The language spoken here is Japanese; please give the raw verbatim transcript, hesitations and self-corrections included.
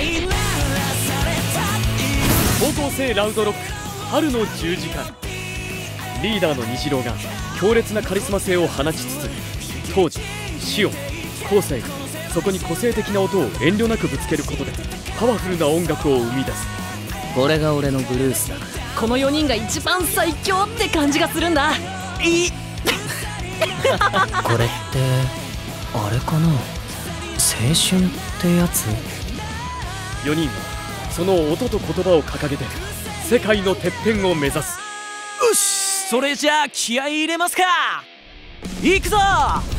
高校生ラウドロック春のじゅうじかん。リーダーの虹郎が強烈なカリスマ性を放ちつつ、当時シオン後世がそこに個性的な音を遠慮なくぶつけることでパワフルな音楽を生み出す。 これが俺のブルースだ。 このよにんが一番最強って感じがするんだ。いこれってあれかな、青春ってやつ？ よにんはその音と言葉を掲げて世界のてっぺんを目指す。 よし、それじゃあ気合い入れますか。いくぞ。